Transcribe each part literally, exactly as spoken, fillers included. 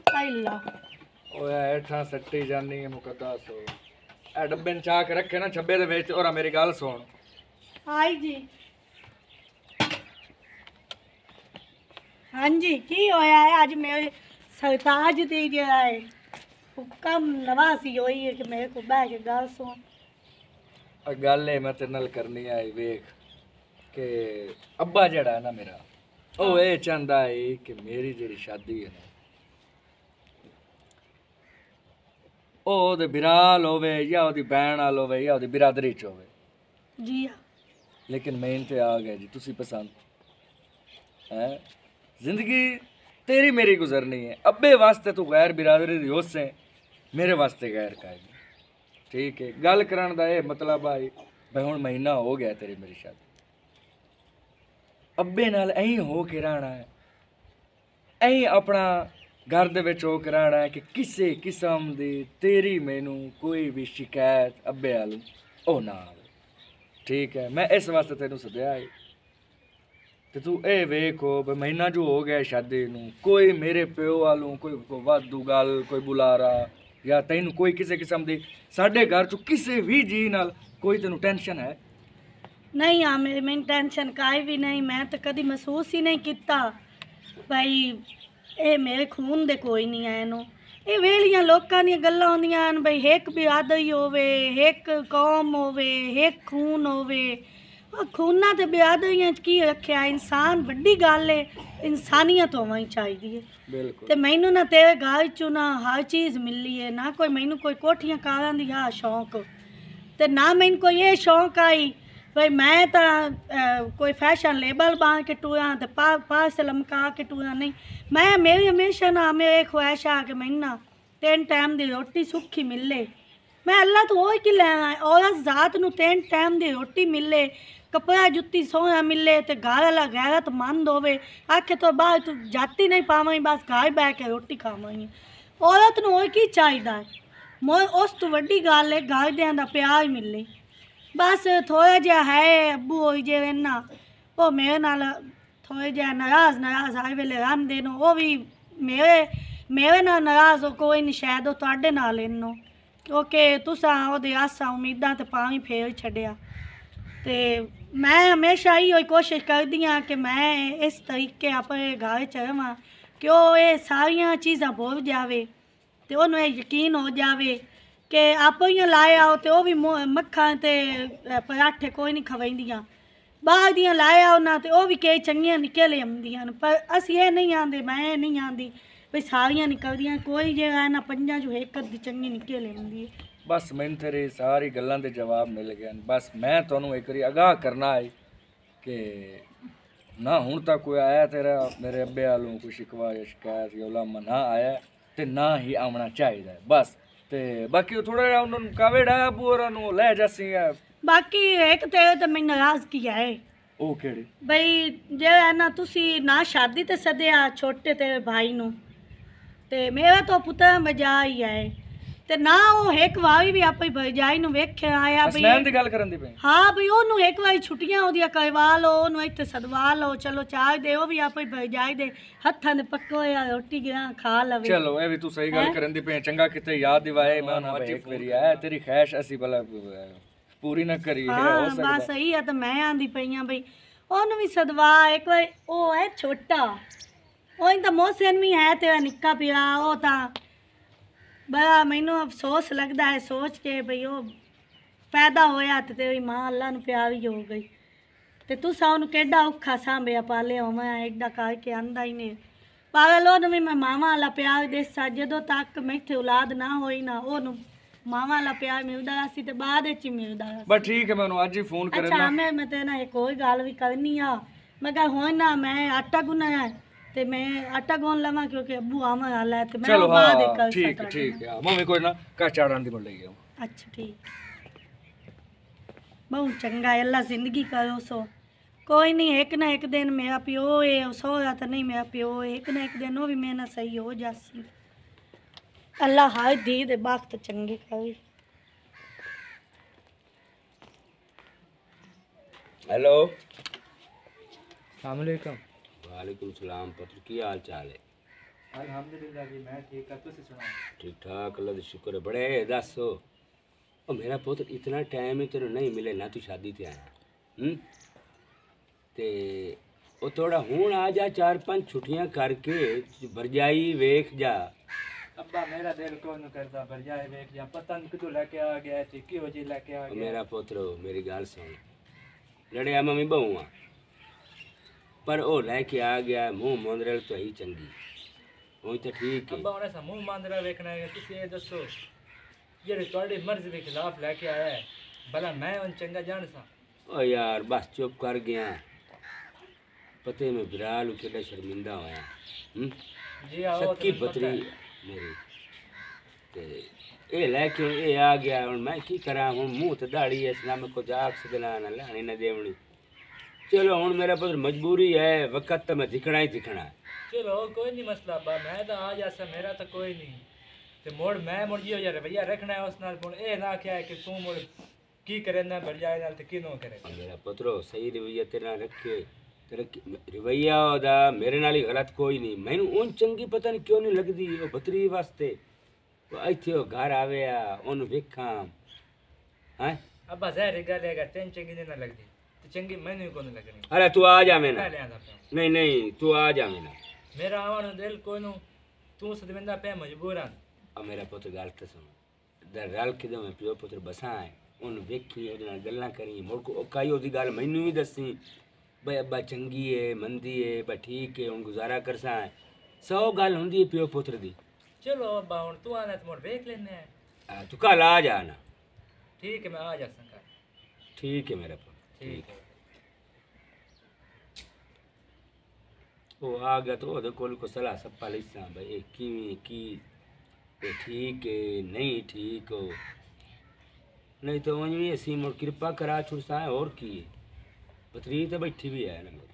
अल्लाह ओए ऐठा सट्टी जानी है मुकद्दस हो ए डब्बे न चाक रखे ना छब्बे दे विच और मेरी गल सुन हाय जी हाँ जी की होया है अज मेरे सरताज दी जो है हुक्म नवासी होई है कि मेरे को बह के गल सुन गल है मैं तेरे नाल करनी आई वेख के अब्बा जड़ा है ना मेरा ओ ए चाहंदा है कि मेरी जेड़ी शादी है ना ओ ओदे बिराल होवे या ओदी भैन नाल होवे या ओदी बिरादरी च होवे जी हाँ लेकिन मेन ते आ गया जी तुसी पसंद है जिंदगी तेरी मेरी गुजरनी है अब्बे वास्ते तू गैर बिरादरी दी होसे मेरे वास्ते गैर कायद ठीक है गल करन दा ए मतलब आई भाई हुण महीना हो गया तेरी मेरी शादी अब्बे नाल ऐ हो के रहना है ऐ अपना घर दे विच हो के रहना है कि किसी किस्म दी तेरी मैनू कोई भी शिकायत अब्बे आलू ओ ना आवे ठीक है मैं इस वास्ते तेनू सद्या है ते तू ए वेखो भाई महीना जो हो गया शादी नू कोई मेरे प्यो वालों कोई वादू गल कोई बुलारा या तैनू कोई किसी किस्म दी साडे घर चो किसी भी जी नाल कोई तेनू टेंशन है नहीं हाँ मेरी मैंने टेंशन काई भी नहीं मैं तो कभी महसूस ही नहीं किया भाई ये मेरे खून दे कोई नहीं है इनू ये वेलियां लोकां दी गल्लां होंदियां न भाई एक बिरादरी होवे एक कौम होवे एक खून होवे खूना ते बिरादरियां च की रखिया इंसान वड्डी गल है इंसानियत होनी चाहिए है बिल्कुल ते मैनू ना तेरे घर चो ना हर चीज़ मिली है ना कोई मैनू कोई कोठियां कारां दी हा शौक ते ना मैनू कोई ये शौक आई भाई मैं तो कोई फैशन लेबल बांध के टूरा तो पा पास लमका के टूरा नहीं मैं मेरी हमेशा ना मेरे ख्वाहिश आ कि मैं ना तीन टाइम की रोटी सुखी मिले मैं अल्लाह तो वो की लैना औरत जात नू तीन टाइम की रोटी मिले कपड़ा जुत्ती सोहना मिले तो घर वाला गैरतमंद होवे आखे तो बाहर तू जाती नहीं पावई बस घर बह के रोटी खावई औरत नू वो की चाहिदा है मोर उस तो वड्डी गल है घर दियां दा प्यार मिले बस थोड़ा जहा है अबू हो जे ना वो मेरे नाल थोड़े जहा नाराज़ नाराज़ हर वेले रहिंदे न वो भी मेरे मेरे नाल नाराज़ हो कोई नहीं शायद वो तुहाडे नाल इन्नो क्योंकि तुसां ओहदे आसां उम्मीदां ते पानी फेर छड्डिया ते मैं हमेशा इहो कोशिश करदी हाँ कि मैं इस तरीके अपने घर च रवां कि ओह ये सारियां चीज़ां भुल जावे ते ओनू यकीन हो जावे कि आप इं लाए आओ तो वह भी मक्खन ते पराठे कोई नहीं खवाइंदियां बाहर दियां लाए आओ ना तो वह भी कई चंगियां निकल आंदियां पर अस ये नहीं आंदे मैं नहीं आंदी भाई सारियां निकलदियां कोई जो है ना पंजा जो एक अद्धी चंगी निकल आंदी है बस मैनू तेरी सारी गल्लां दे जवाब मिल गए बस मैं तुहानू एक बारी आगाह करना है कि ना हुण तक कोई आया तेरा मेरे अब्बे वालों कोई शिकवा या शिकायत या उलामा ना आया ते ना ही आना चाहिए बस ते बाकी थोड़ा जिहा उन्होंने कावे डाया अबू होरां नू लै जासी बाकी एक तेरे तो मैं नाराज़ किया है ओ केड़े भाई जे है ना तुसी ना शादी ते सद्या छोटे तेरे भाई नू ते मेरा तो पुत्र मजा ही है ते ना वो एक वारी भी अपनी भरजाई नू वेखे आया भाई असलैन दी गल करन दी पई हाँ भाई ओनू एक बारी छुट्टियां ओदियां करवा लो ओनू इत्थे सदवा लो चलो चाय दे वो भी अपनी भरजाई दे हत्थां दे पक्को या रोटी गिरा खा लवे चलो ए भी तू सही गल करन दी पई चंगा किते याद दिवाए मैं ना भाई एक बारी आया तेरी ख्वाहिश असी भला पूरी ना करी है हो सकदा बस सही है तो मैं आंदी पई हां भाई ओनू भी सदवा एक बार ओ है छोटा ओ इंदा मोहसिन भी है तेरा निक्का पिया ओ ता बड़ा मैनू अफसोस लगता है सोच के भाई वो पैदा होया तो तेरी माँ अल्लाह नू प्यारी हो गई तो तुसा उन्होंने केडा औखा सांभिया पालिया हो मैं एडा करके आंदा ही नहीं पागल ओनू भी मैं मावा वाला प्यार देसा जदों तक मैथे औलाद ना होई ना ओनू मावा वाला प्यार मिलदा सी ते बाद विच ही मिलदा सी बस ठीक है मैं उन्होंने अज ही फोन करना अच्छा मैं मैं तेरे नाल एक होर गल भी करनी आ मैं कहा हुण ना मैं आटा गुन्ना है ते मैं आटा गूंद लवां क्योंकि अब्बू आवन वाला है ते मैं चलो बाद हाँ कर ठीक है ठीक है मम्मी कोई ना का चाड़न दी बोल लगी अच्छा ठीक बहुत चंगा है अल्लाह जिंदगी करो सो कोई नहीं एक ना एक दिन मेरा प्यो है सोहरा तो नहीं मेरा प्यो है एक ना एक दिन वो भी मेरे ना सही हो जासी अल्लाह हर धी दे वक्त चंगे करे हेलो अस्सलाम वालेकुम। वालेकुम सलाम पुत्र की हाल चाल है अल्हम्दुलिल्लाह जी मैं ठीक है तुसी सुनाओ ठीक ठाक अल्लाह दा शुक्र है बड़े दस ओ मेरा पुत्र इतना टाइम ही तेरे नहीं मिले ना तू शादी ते आया हम्म ते ओ थोड़ा हुण आ जा चार पांच छुट्टियां करके भरजाई वेख जा अब्बा मेरा दिल को न करदा भरजाई वेख जा पता नहीं किदों लेके आ गया थे किहो जी लेके आ ओ गया मेरा पुत्र मेरी गल सुन लड़िया मम्मी बहू आ पर ओ लेके आ गया मुंह मोंदरल तो ही चंगी ਉਹ ਤਾਂ ਠੀਕ ਹੈ ਅੱਬਾ ਉਹਨੇ ਸਮੂਹ ਮੰਦਰਾ ਵੇਖਣਾ ਹੈ ਤੁਸੀਂ ਇਹ ਦੱਸੋ ਜਿਹੜੇ ਤੁਹਾਡੀ ਮਰਜ਼ੀ ਦੇ ਖਿਲਾਫ ਲੈ ਕੇ ਆਇਆ ਹੈ ਭਲਾ ਮੈਂ ਉਹਨ ਚੰਗਾ ਜਾਣ ਸਾਂ ਓ ਯਾਰ ਬਸ ਚੁੱਪ ਕਰ ਗਿਆ ਪਤੇ ਮੈਂ ਬਿਰਾਲ ਕਿਹੜਾ ਸ਼ਰਮਿੰਦਾ ਹੋਇਆ ਹੂੰ ਜੀ ਆਓ ਸੱਕੀ ਬਤਰੀ ਮੇਰੀ ਤੇ ਇਹ ਲੈ ਕੇ ਇਹ ਆ ਗਿਆ ਹੁਣ ਮੈਂ ਕੀ ਕਰਾਂ ਹੁਣ ਮੂੰਹ ਤੇ ਦਾੜੀ ਐ ਇਸਲਾਮ ਕੋ ਜਾਕ ਸਦਨਾ ਨਾ ਲਾਣੀ ਨਾ ਦੇਵਣੀ ਚਲੋ ਹੁਣ ਮੇਰਾ ਪੁੱਤਰ ਮਜਬੂਰੀ ਹੈ ਵਕਤ ਤਾਂ ਮੈਂ ਦਿਖਣਾ ਹੀ ਦਿਖਣਾ ਹੈ चलो कोई नहीं मसला बा मैं तो आ जासा मेरा तो कोई नहीं ते मोड़ मैं मुड़ जियो यार भैया रखना है उस नाल मुड़ ए ना क्या है कि तू मुड़ की करे ना भर जाए नाल ते की नो करे मेरा पुत्रो सही रवैया तेरा रखे तेरा रवैया ओदा मेरे नाल ही गलत कोई नहीं मैनू उन चंगी पता नहीं क्यों नहीं लगदी ओ बतरी वास्ते वो इत्थे ओ घर आवे आ ओन वेखां हैं अब्बा ज़ाहिर गल है अगर तेन चंगी ना लगदी ते चंगी मैनू को नहीं लगनी अरे तू आ जा मेना ले आंदा पे नहीं नहीं तू आ जा मेना मेरा आवन दिल कोई नु तू सदविंदा पे मजबूर आ मेरा पुत्र गल तो सुन दर रल के मैं प्यो पुत्र बसा है उन वेखी ओदे नाल गल्लां करी मुड़ को काई ओदी गल मैनू भी दसी भाई अब्बा चंगी है मंदी है भाई ठीक है हुण गुजारा करसा है सौ गल हुंदी है प्यो पुत्र दी चलो अब्बा हुण तू आना ते मुड़ वेख लेने आ, तू कल आ जाना ठीक है मैं आ जासा कल ठीक है मेरा पुत्र ठीक है वो आ गया तो ओदे कोल को सलाह सप्पा लिसा भाई ये किवें की ये ठीक है नहीं ठीक हो नहीं तो वहीं भी असी मुड़ कृपा करा छुड़सा है और की पथरी तो बैठी भी है ना मेरी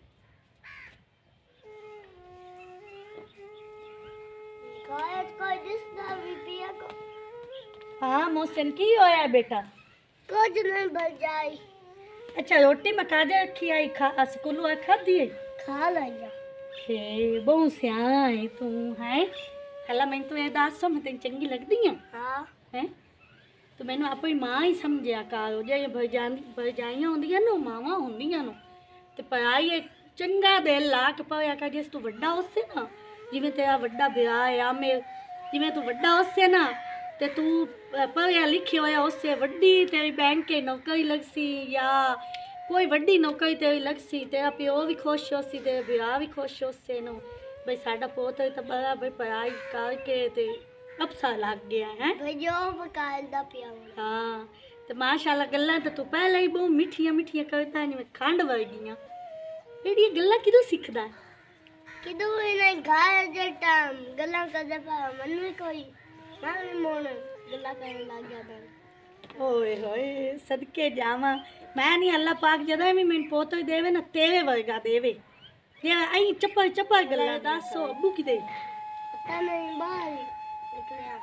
गायत कोई दिसदा भी पिया को हाँ मोहसिन की होया बेटा कुछ नहीं भर जाई अच्छा रोटी मैं काजे रखी आई खा स्कूलों आ खाधी है खा लिया हे बहु सियाई तू है हला मैं तू ये दस सौ मैं तेन चंगी लगदी है हाँ हैं तो मैनू अपनी माँ ही समझिया करो जे भरजा भरजाइयां होंदियां नो मावां होंदियां नो ते पराई एक चंगा दिल ला के पाया कर जिस तू वड्डा होसे ना जिवें तेरा वड्डा ब्याह है आ मैं जिवें तू वड्डा होसे ना ते तू पढ़िया लिखिया होया उससे वड्डी तेरी बैंक के नौकरी लगसी या कोई वड्डी नौकरी तेरी लगसी तेरा प्यो भी खुश होसी तेरे ब्याह भी खुश होसे नो भाई साडा पोत तो बड़ा भाई पढ़ाई करके ते अफसा लग गया है भजो बकायदा पिया हाँ तो माशाल्लाह गल्लां तो तू पहले ही बहुत मिठिया मिठिया करता नहीं मैं खंड वर्गियां एड़ी गल्लां किदों सीखदा किदू इने घर जे टाइम गल्ला करदे पा मन में कोई मन मोन गल्ला करने लग जाता ओए होए सदके जावा मैं नहीं अल्लाह पाक जदा भी मैनू पोतो देवे ना तेरे वर्गा देवे ये आई चप्पल चप्पल गल्ला दसो अब्बू की दे पता नहीं बाहर निकलिया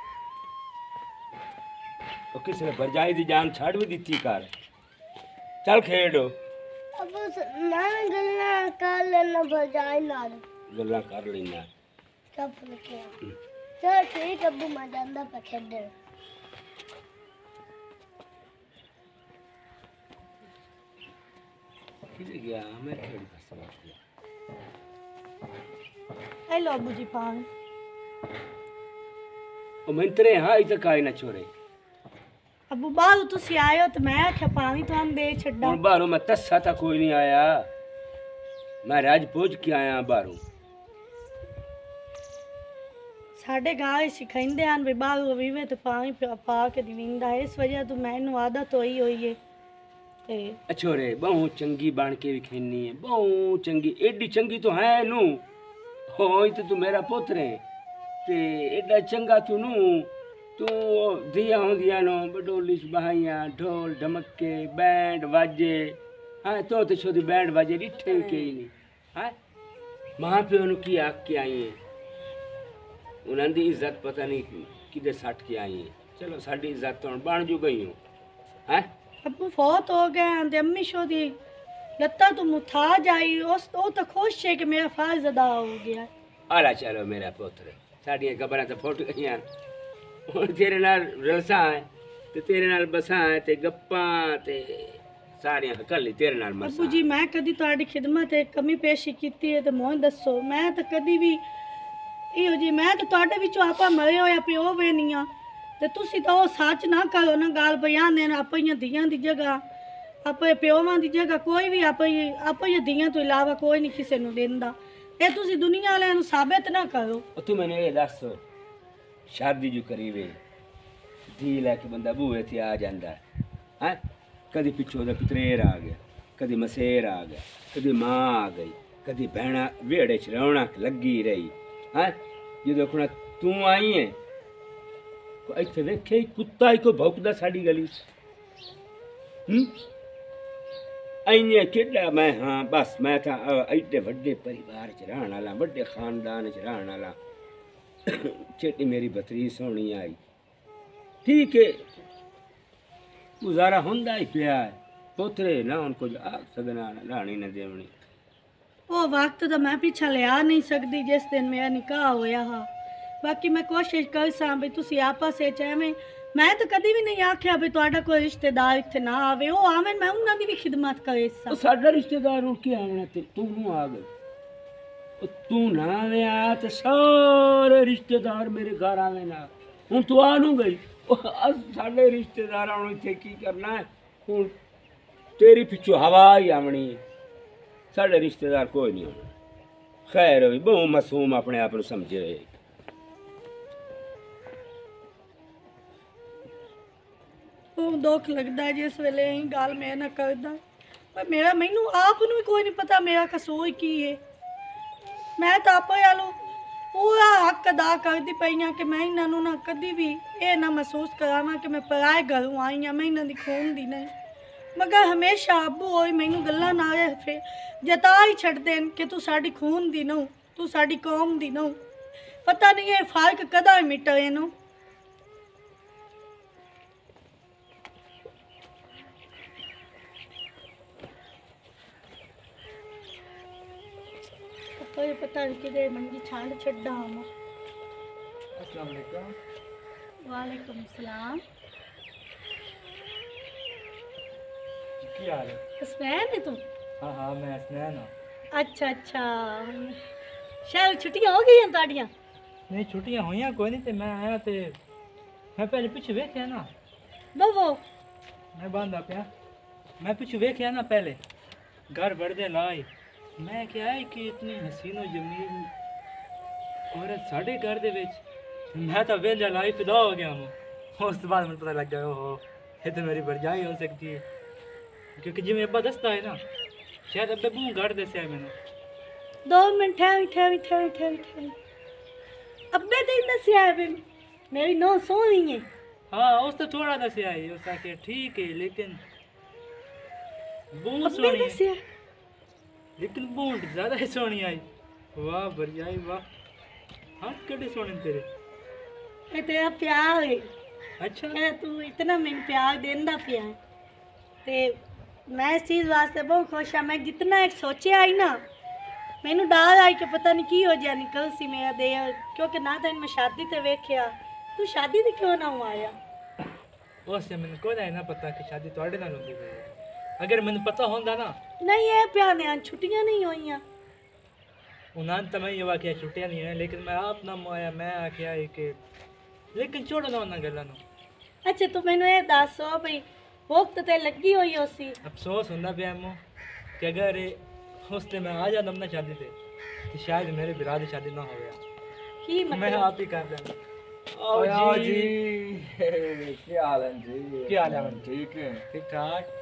ओ किसी ने भरजाई दी जान छाड़ भी दी कर चल खेडो अब मैं गल्ला कर लेना भर जाए नाल गल्लां कर लेना सब निकलिया चल ठीक अब्बू मैं जांदा पे खेडे किधर गया मैं थोड़ी पास बात किया हेलो अब्बू जी पान ओ मंत्रे हां इते काई ना छोरे अब्बू बाहर तुसी आयो तो मैं आख्या पानी तो हम दे छड्डा हुण बाहरों मैं तस्सा ता कोई नहीं आया मैं राज पहुंच के आया बाहरों साढ़े गाँव सिखाइंदे हैं भी बाहर वीवे तो पानी पा पा के दिविंदा है इस वजह तो मैनू आदत होई होई है ते छोरे बहु चंगी बन के भी खेनी है बहु चंगी एडी चंगी तो है नू होई तो तू मेरा पुत्र है ते एडा चंगा तू नू तू दिया होंदिया नो बडोली बहाइयां ढोल ढमके बैंड बाजे हाँ तो तो छोदी बैंड बाजे डिठे के ही नहीं हाँ मां प्यो नु की आख के आई है उन्हां दी इज्जत पता नहीं किदे सट के आई है चलो साडी इज्जत तो बन जू गई हूं हैं अब्बू फौत हो गए हैं ते अम्मी शो दी लत्ता तो मुथा जाई उस ओ तो खुश है कि मेरा फर्ज अदा हो गया आला चलो मेरा पुत्र साड़ियां कबरां तो फुट गईयां हुण तेरे नाल रलसा है ते तेरे नाल बसा है ते गप्पां ते सारियां कल्ली तेरे नाल मरसा ਅੱਬੂ ਜੀ ਮੈਂ ਕਦੀ ਤੁਹਾਡੀ ਖਿਦਮਤ ਤੇ ਕਮੀ ਪੇਸ਼ੀ ਕੀਤੀ ਹੈ ਤੇ ਮੈਨੂੰ ਦੱਸੋ ਮੈਂ ਤਾਂ ਕਦੀ ਵੀ ਇਹੋ ਜੀ ਮੈਂ ਤਾਂ ਤੁਹਾਡੇ ਵਿੱਚੋਂ ਆਪਾ ਮਰੇ ਹੋਇਆ ਪਿਓ ਵੇ ਨਹੀਂ ਆ ਤੇ ਤੁਸੀਂ ਤਾਂ ਉਹ ਸੱਚ ਨਾ ਕਰੋ ਨਾ ਗਾਲ ਬਿਆਨ ਦੇਣ ਆਪਣੀਆਂ ਧੀਆਂ ਦੀ ਜਗ੍ਹਾ ਆਪਣੇ ਪਿਓਵਾਂ ਦੀ ਜਗ੍ਹਾ ਕੋਈ ਵੀ ਆਪਣੀ ਆਪਣੀਆਂ ਧੀਆਂ ਤੋਂ ਇਲਾਵਾ ਕੋਈ ਨਹੀਂ ਕਿਸੇ ਨੂੰ ਦਿੰਦਾ ਇਹ ਤੁਸੀਂ ਦੁਨੀਆ ਵਾਲਿਆਂ ਨੂੰ ਸਾਬਿਤ ਨਾ ਕਰੋ ਉਹ ਤੂੰ ਮੈਨੂੰ ਇਹ ਦੱਸ ਸ਼ਾਦੀ ਜੋ ਕਰੀ ਵੇ धी लैके बंदा बूहे ते आ जाता है हैं कभी पिछों का पतरेर आ गया कभी मसेर आ गया कभी माँ आ गई कभी भैना वेड़े च रौनक लगी रही हैं जो देखना तू आई है इतने वेखे कुत्ता ही को भौंकदा साड़ी गली इन्ने केड़ा मैं हाँ बस मैं था एडे वड्डे परिवार च रहण वाला वड्डे खानदान च रहण वाला चेटी मेरी बतरी सोहनी आई ठीक है गुजारा होंदा ही पिया है पोतरे ना उनको आग सगना लानी न देवनी ਉਹ ਵਕਤ ਤਾਂ ਮੈਂ ਪਿੱਛਾ ਲਿਆ ਨਹੀਂ ਸਕਦੀ ਜਿਸ ਦਿਨ ਮੇਰਾ ਨਿਕਾਹ ਹੋਇਆ ਹਾਂ ਬਾਕੀ ਮੈਂ ਕੋਸ਼ਿਸ਼ ਕਰ ਸਾਂ ਵੀ ਤੁਸੀਂ ਆਪਸ ਵਿੱਚ ਐਵੇਂ ਮੈਂ ਤਾਂ ਕਦੀ ਵੀ ਨਹੀਂ ਆਖਿਆ ਵੀ ਤੁਹਾਡਾ ਕੋਈ ਰਿਸ਼ਤੇਦਾਰ ਇੱਥੇ ਨਾ ਆਵੇ ਉਹ ਆਵੇਂ ਮੈਂ ਉਹਨਾਂ ਦੀ ਵੀ ਖਿਦਮਤ ਕਰੇ ਸਾਂ ਸਾਡਾ ਰਿਸ਼ਤੇਦਾਰ ਉਹ ਕੀ ਆਉਣਾ ਤੇ ਤੂੰ ਨੂੰ ਆ ਗਈ ਉਹ ਤੂੰ ਨਾ ਆਇਆ ਤੇ ਸਾਰੇ ਰਿਸ਼ਤੇਦਾਰ ਮੇਰੇ ਘਰ ਆਵੇਂ ਨਾ ਹੁਣ ਤੂੰ ਆ ਨੂੰ ਗਈ साढ़े रिश्तेदार इतने की करना है हूँ तेरी पिछू हवा ही आवनी है साढ़े रिश्तेदार कोई नहीं होना खैर भी बहु मासूम अपने आप को समझे हुए दुख लगता है जिस वेले अं गल मैं ना करदा पर मेरा मैनू आप भी कोई नहीं पता मेरा कसूर की है मैं तो आप वालों पूरा हक अदा करती पई हाँ कि मैं इन्हों ना कभी भी ये ना महसूस करावा कि मैं पराए घरों आई हाँ मैं इन्हों की खून दी नहीं मगर हमेशा अबू होई मैनू गल्लां ना फिर जता ही छड्डदे कि तू साडी खून दी नहूं तू साडी कौम दी नहूं पता नहीं ये फर्क कदा मिटे इनू ये पता नहीं किधर मंजी छांड छड्डा हम अस्सलाम वालेकुम वालेकुम सलाम की हाल है हसनैन है तुम हाँ हाँ मैं हसनैन हाँ अच्छा अच्छा शायद छुट्टियां हो गई हैं ताड़ियां नहीं छुट्टियां हुई कोई नहीं ते मैं आया ते मैं पहले पिछे वेख्या ना बवो मैं बांधा पिया मैं पिछे वेख्या ना पहले घर बढ़दे लाई मैं क्या है कि इतनी हसीनो जमील औरत साढ़े घर दे विच मैं तो वेला लाई फिदा हो गया हूँ उस बाद मुझे पता लग गया ओहो ये तो मेरी भरजाई हो सकती है क्योंकि जिम्मे अब्बा दसता है ना शायद अब्बे बू घर दसिया मैंने दो मिनट ठहरी ठहरी ठहरी ठहरी ठहरी अब्बे तो दसिया है मेरी नौ सोनी है हाँ उस तो थोड़ा दसिया है उस आके ठीक है लेकिन बू सोनी है लेकिन बूंद ज्यादा ही सोनी आई वाह भरजाई वाह हाथ कड़े सोने तेरे ये तेरा प्यार है अच्छा ये तू इतना मैंने प्यार देंदा पिया है ते मैं इस चीज़ वास्ते बहुत खुश हाँ मैं जितना एक सोचे आई ना मैनू डर आई कि पता नहीं की हो जाए निकल सी मेरा दे क्योंकि ना तो मैं शादी ते वेख्या तू शादी ते क्यों ना आया उससे मैंने कोई ना पता कि शादी थोड़े नाल होंदी है अगर मैंने पता होंदा ना नहीं है प्यार ने छुट्टियां नहीं हुई उन्होंने तो मैं ये वाक्य छुट्टियां नहीं है लेकिन मैं आप ना आया मैं आख्या कि लेकिन छोड़ो ना उन्होंने गल्लां नूं अच्छा तू मैनू ये दसो भाई वक्त ते लगी हुई उसी अफसोस होंदा पिया मो कि अगर उसने मैं आ जाता ना शादी पे तो शायद मेरे बिरा दी शादी ना हो गया की मैं मतलब आप ही कर देना आओ आओ जी जी क्या हाल है जी क्या हाल है ठीक है ठीक ठाक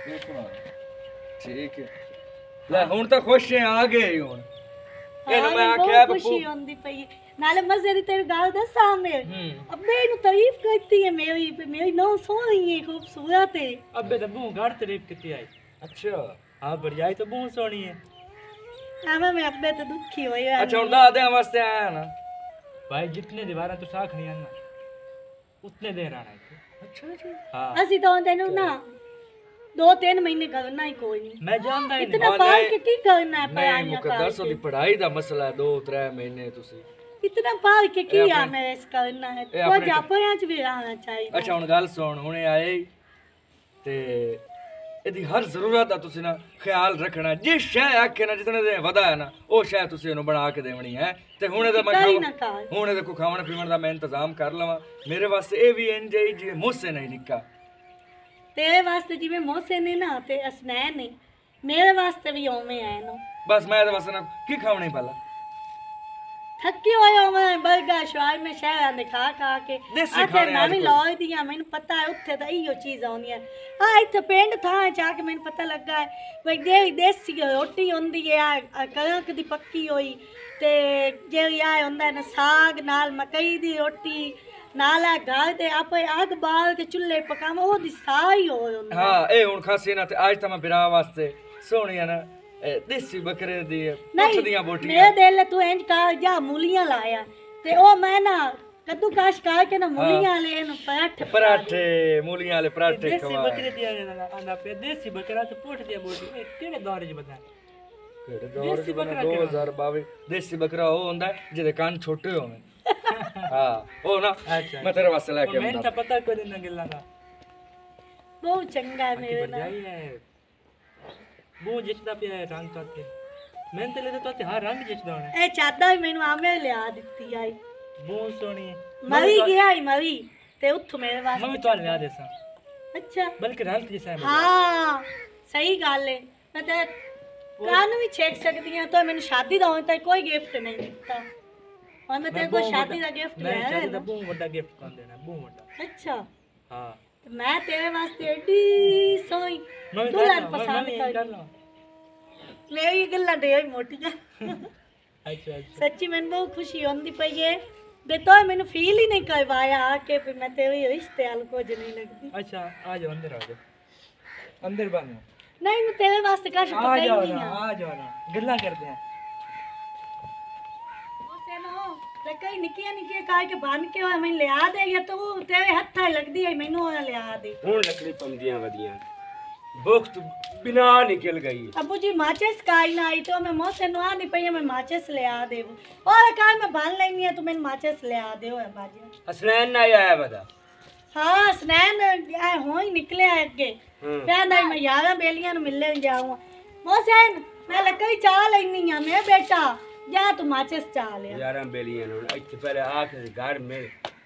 ठीक है ले हुन तो खुश है आ गए हुन ਇਹਨੂੰ ਮੈਂ ਆਖਿਆ ਬੱਬੂ ਖੁਸ਼ੀ ਹੁੰਦੀ ਪਈ ਨਾਲੇ ਮਜ਼ੇ ਦੀ ਤੇਰੀ ਗੱਲ ਦੱਸਾਂ ਮੈਂ ਅੱਬੇ ਨੂੰ ਤਾਰੀਫ ਕਰਤੀ ਹੈ ਮੇਰੀ ਮੇਰੀ ਨੌ ਸੋਹਣੀ ਹੈ ਖੂਬਸੂਰਤ ਹੈ अबे तो बहुत घर तारीफ की आई अच्छा हाँ भरजाई तो बहुत सोहनी है आवा मैं अब्बे तो दुखी होई अच्छा हुन दादे वास्ते आया ना भाई जितने दीवारा तू साख नहीं आना उतने देर आना है अच्छा जी हाँ ਅਸੀਂ ਤਾਂ ਤੈਨੂੰ ਨਾ दो तीन महीने करना ही कोई नहीं। मैं जानदा ही नहीं। इतना पाल के की करना है नहीं पढ़ाइयां मुकद्दस करके? दी पढ़ाई दा मसला है, दो त्रै महीने तुसी इतना पाल के की अपने- आना है इस करना है ਇਹ तो ਆਪਣੇ- जापया च भी रहना चाहिए। ਅੱਛਾ ਹੁਣ ਗੱਲ ਸੁਣ, ਹੁਣੇ ਆਏ ਤੇ ਇਹਦੀ ਹਰ ਜ਼ਰੂਰਤ ਦਾ ਤੁਸੀਂ ਨਾ ਖਿਆਲ ਰੱਖਣਾ। ਜਿਸ ਸ਼ੈ ਆਖੇ ਨਾ ਜਿਤਨੇ ਦੇ ਵਧਾ ਹੈ ਨਾ ਉਹ ਸ਼ੈ ਤੁਸੀਂ ਉਹਨੂੰ ਬਣਾ ਕੇ ਦੇਣੀ ਹੈ। ਤੇ ਹੁਣ ਇਹਦਾ ਮੈਂ ਕਰੀ ਨਾ ਖਾਵਾਂ ਕਰ। ਹੁਣ ਇਹਦੇ ਕੋ ਖਾਵਣ ਪੀਵਣ ਦਾ ਮੈਂ ਇੰਤਜ਼ਾਮ ਕਰ ਲਵਾਂ। ਮੇਰੇ ਵਾਸਤੇ ਇਹ ਵੀ ਇੰਜ ਹੀ ਜਿਵੇਂ ਮੁੱਸੇ ਨਹੀਂ ਨਿੱਕਾ। तेरे वास्ते जिवें मोसे ने ना ते असनैन ने मेरे वास्ते भी ओवें आए नो। ਬਸ ਮੈਂ ਇਹਦੇ ਵਾਸਤੇ ਨਾ ਕੀ ਖਾਵਣੀ ਪਹਿਲਾਂ थकी होए ओवें बर्गर शवाई में शहरां दे खा खा के देसी आखे खाने मैं आज भी कोई। लौई दियां मैनू पता है उत्थे तां इयो चीज आउंदी है। हां इत्थे पिंड थां चा के मैनू पता लगा है भाई दे देसी रोटी हुंदी है आ कणक दी पक्की होई ते जेड़ी आ हुंदा है ना साग नाल मकई दी रोटी नाल आ घर दे आपे अग बाल के चुल्हे पकावा ओदी साई हो हुंदी। ਹਾਂ ਇਹ ਹੁਣ ਖਾਸੀ ਨਾ ਤੇ ਅੱਜ ਤਾਂ ਮੈਂ ਵਿਰਾਹ ਵਾਸਤੇ ਸੋਹਣੀਆਂ ਨਾ ਇਹ ਦੇਸੀ ਬੱਕਰੇ ਦੀ ਪੁੱਠ ਦੀਆਂ ਬੋਟੀਆਂ मेरे दिल तू इंज कर जा मूलियां लाया ते ओ मैं ना कद्दू काश करके ना मूलियां ले नु पराठे ਪਰਾਠੇ ਮੂਲੀਆਂ ਵਾਲੇ ਪਰਾਠੇ देसी ਖਵਾ बकरे दिया आंदा पे देसी बकरा तो पोठ दिया बोटी ए केड़े दौर च बता ਕਿਹੜੇ ਦੌਰ ਚ ਬਣਾ ਦੋ ਹਜ਼ਾਰ ਬਾਈ। ਦੇਸੀ ਬੱਕਰਾ ਉਹ ਹੁੰਦਾ ਹੈ ਜਿਹਦੇ ਕੰਨ ਛੋਟੇ ਹੋਣ। ਹਾਂ ਉਹ ਨਾ अच्छा ਮੈਂ ਤੇਰੇ ਵਾਸਤੇ ਲੈ ਕੇ मैं ਆਉਂਦਾ। तो पता कोई नहीं गिल्ला का बहुत चंगा है मेरे नाल। जाई है बू जिसदा पे रंग करते मैं तो लेते तो हर रंग जिसदा होना ए चादर भी मैनू आमे लिया दित्ती आई बू सोनी मरी गया ही मरी ते उठ मेरे मैं भी वास्ते तो लिया देसा अच्छा बल्कि रंग जैसा है हाँ सही गल है मैं ते कान भी छेक सकती हूं तो मैंने शादी दा होता है कोई गिफ्ट नहीं दिता और मैं तेरे को शादी दा गिफ्ट मैं ले शादी दा बू बड़ा गिफ्ट कर देना बू बड़ा अच्छा हां ते मैं तेरे वास्ते एडी सोई मैं भी दुल्हन कर पसंद कर कर लो मेरी गल्ला ढेर मोटियां अच्छा अच्छा सच्ची मैंने बहुत खुशी होंदी पई है बे तो मैंने फील ही नहीं करवाया आके फिर मैं तेरे रिश्ते वाल कुछ नहीं लगती। अच्छा आ जाओ अंदर आ जाओ अंदर बनो नहीं मैं तेरे वास्ते कश आ पका ही जाओ नहीं ना है। आ जाओ ना गिल्ला करते हैं उसे नो ते कई निकिया निकिया काहे के बन के होए मैं लिया दे या तो तेरे हत्था लगदी है मैनू ओना लिया दे। ਹੁਣ ਲੱਕੜੀ ਪੰਦੀਆਂ ਵਧੀਆਂ ਵਕਤ ਬਿਨਾ ਨਿਕਲ गई अबू जी माचिस काई ना आई तो मैं मोह से नुआ नहीं पई मैं माचिस ले आ दे और काहे मैं बन लेनी है तू मैंने माचिस ले आ दे ओए बाजी। हसनैन ना आया बता हाँ स्नैन आ हो ही निकले अगे कहंदा मैं यारा बेलियां नु मिलने जाऊं मोहसिन मैं लकड़ी चा लेनी है मैं बेटा जा तू माचिस चा ले। यारां बेलियां नु इत्थे पहले आके घर में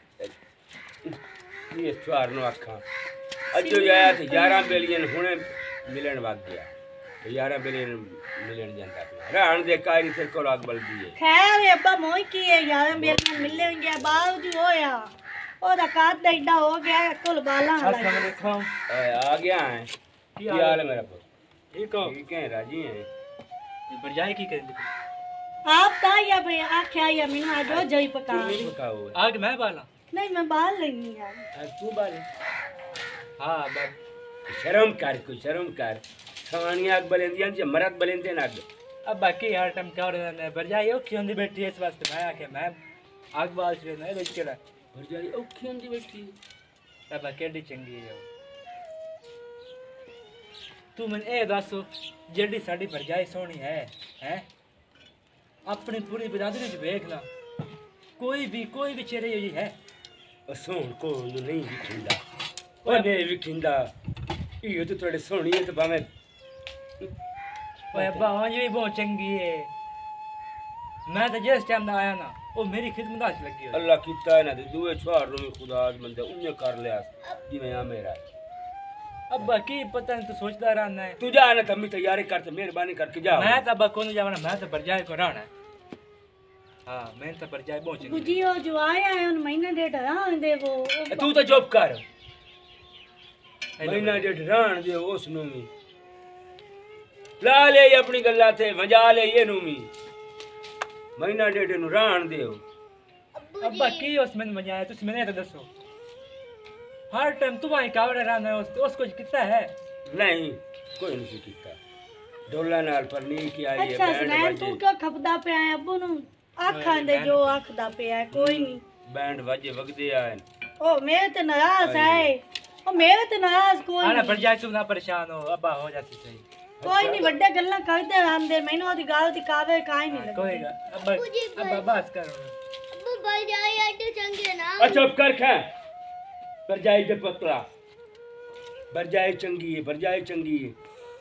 ये चार नु आखा अजो आया ते यारां बेलियां हुणे मिलन वग गया ते यारां बेलियां मिलन जांदा पिया रहन दे कारी तेरे कोल अग बलदी है खैर अब्बा मोई की है यारा बेलियां मिलने गया बावजूद होया ओदा काद एडा हो गया कुल बाला अस्सलाम वालेकुम आ गया है की हाल है मेरा पुत्र ठीक हो ठीक है राजी है ये बरजाई की करेंगे आप ता या भाई आख्या या मैनू आ जो जई पका नहीं पकाओ आग मैं बाला नहीं मैं बाल लेनी यार आज तू बाल हां बाल शर्म कर कोई शर्म कर खानी आग बलेंदियां जे मरद बलेंदे ना अब बाकी हर टाइम क्या रहा है बरजाई औखी होंदी बैठी इस वास्ते मैं आके मैं आग बाल से ना देख के बरजाई औखी होंदी बैठी अब केडी चंगी है तू मन ए दसो जेडी साडी बरजाई सोहनी है हैं अपनी पूरी बिरादरी च देख ला कोई भी कोई भी चेहरे यही है सोहन को नहीं विखिंदा ओ नहीं विखिंदा इयो तो थोड़े सोहनी है तो भावे ओए अब्बा आज भी बहुत चंगी है मैं तो जिस टाइम दा आया ना ओ मेरी खिदमत आज लगी है अल्लाह कीता है ना ते दुए छार रो खुदा आज बंदे उन्ने कर लिया जिवें आ मेरा अब्बा की पता नहीं तू सोचता रहना है तू जा ना तम्मी तैयारी कर तो मेहरबानी करके जा मैं तो अब्बा कोन जावना मैं तो बरजाई को रहना हां मैं तो बरजाई बहुत चंगी बुझियो जो आया है उन महीना डेढ़ रहा दे वो तू तो जॉब कर महीना डेढ़ रहन दे उस नु भी ला ले अपनी गल्ला थे वजा ले ये नु भी महीना डेढ़ नु रहन दे अब्बा की उस में वजाया तुस मैंने तो दसो हर टाइम तू वहीं कावड़े रहना है उस उसको कितना है नहीं कोई नहीं किता डोला नाल पर नी की आई है अच्छा सुनैन तू क्यों खपदा पे आया अब्बू नु आखां दे जो आखदा पे है कोई नहीं बैंड वाजे वगदे आए ओ मेरे ते नाराज है ओ मेरे ते नाराज कोई आना नहीं भरजाई तुम ना परेशान हो अब्बा हो जाती सही कोई नहीं वड्डे गल्ला करदे रहंदे मैनू ओदी गल दी कावे काई नहीं लगदी कोई गा अब्बा अब्बा बस करो अब्बू भरजाई आटे चंगे ना अच्छा चुप कर खे भरजाई दे पुत्रा भरजाई चंगी है भरजाई चंगी है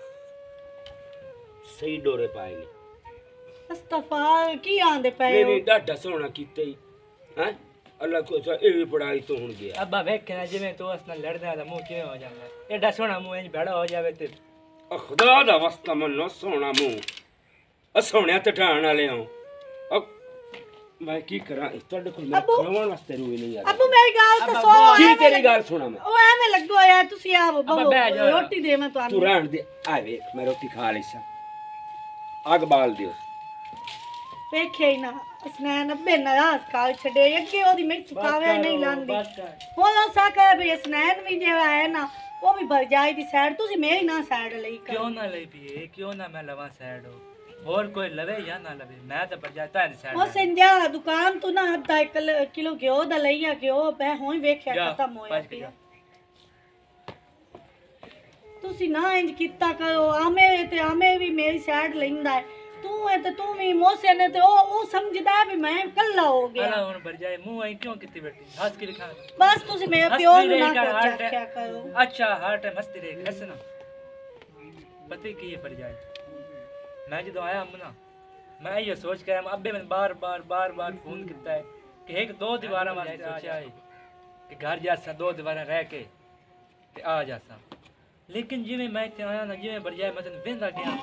सही डोरे पाए ने अस्तगफार की आंदे पे नहीं नहीं डाढा सोहना कीता ही हैं अल्लाह को सा ए भी पढ़ाई तो हुन गया अब्बा वेख ना जिवें तू उस नाल लड़दा दा मुंह किवें हो जांदा एडा सोहना मुंह इंज भड़ा हो जावे ते आ खुदा दा वास्ता मनो सोहना मुंह आ सोहणिया टठाण वाले हो अब मैं की करा ਤੁਹਾਡੇ ਕੋਲ ਮੈਂ ਖਵਾਉਣ ਵਾਸਤੇ ਰੂਹ ਨਹੀਂ ਆ अबू मेरी गल तो सो ਕੀ ਤੇਰੀ ਗੱਲ ਸੁਣਾ ਮੈਂ ओ एवें लगो यार तुसी आओ अब्बा बैठ जाओ। रोटी दे मैं ਤੂੰ ਤੁਹਾਨੂੰ ਰਹਿਣ ਦੇ ਆ ਵੇਖ ਮੈਂ ਰੋਟੀ ਖਾ ਲਈ ਸਾਂ ਅੱਗ ਬਾਲ ਦਿਓ ਵੇਖਿਆ ਹੀ ਨਾ ਅਸਨੈਨ ਅੱਬੇ ਨਾਰਾਜ਼ ਕਰ ਛੱਡੇ ਅੱਗੇ ਉਹਦੀ ਮੈਂ ਚੁਕਾਵੇ ਨਹੀਂ ਲਾਂਦੀ बस कर ਹੁਣ ਉਹ ਸਾਕਾ ਵੀ ਅਸਨੈਨ ਵੀ ਜਿਹੜਾ ਹੈ ਨਾ ਉਹ ਵੀ ਭਰਜਾਈ ਦੀ ਸਾਈਡ ਤੁਸੀਂ ਮੇਰੀ ਨਾ ਸਾਈਡ ਲਈ ਕਰ क्यों ना ले पिए क्यों ना मैं लवा साइड हो और कोई लवे या ना लवे मैं तो भरजाई तारी साइड ਉਹ ਸੰਜਾ ਦੁਕਾਨ ਤੋਂ ਨਾ ਅੱਧਾ ਇੱਕ ਲ- ਕਿਲੋ ਘਿਓ ਦਾ ਲਈਆ ਘਿਓ ਪੈ ਹੋਈ ਵੇਖਿਆ ਜਾ, ਖਤਮ ਹੋਇਆ ਭੱਜ ਕੇ ਪਿਆ ਜਾ। ਤੁਸੀਂ ਨਾ ਇੰਜ ਕੀਤਾ ਕਰੋ ਆਮੇ ਤੇ ਆਮੇ ਵੀ ਮੇਰੀ ਸਾਈਡ ਲੈਂਦਾ ਹੈ ਤੂੰ ਹੈ ਤੇ ਤੂੰ ਵੀ ਮੋਸੇ ਨੇ ਤੇ ਉਹ ਉਹ ਸਮਝਦਾ ਹੈ ਵੀ ਮੈਂ ਕੱਲਾ ਹੋ अला ਗਿਆ हुन भरजाई मुंह आई क्यों कितनी बैठी हंस के लिखा ਬਸ ਤੁਸੀਂ ਮੇਰੇ हंसती ਪਿਓ ਨੂੰ रही ਨਾ कर, हर ਰੱਖਿਆ टाइम- ਕਰੋ अच्छा हर टाइम हंसती रही हंसना पता की है भरजाई मैं जो आया अम्मा मैं ये सोच के आया अब्बे मैंने बार बार बार बार फोन किया है कि एक दो दीवार वास्ते सोचा है कि घर जासा दो दीवार रह के ते आ जासा लेकिन जिवें मैं इत्थे आया ना जिवें भरजाई मैं तेन वेंदा गया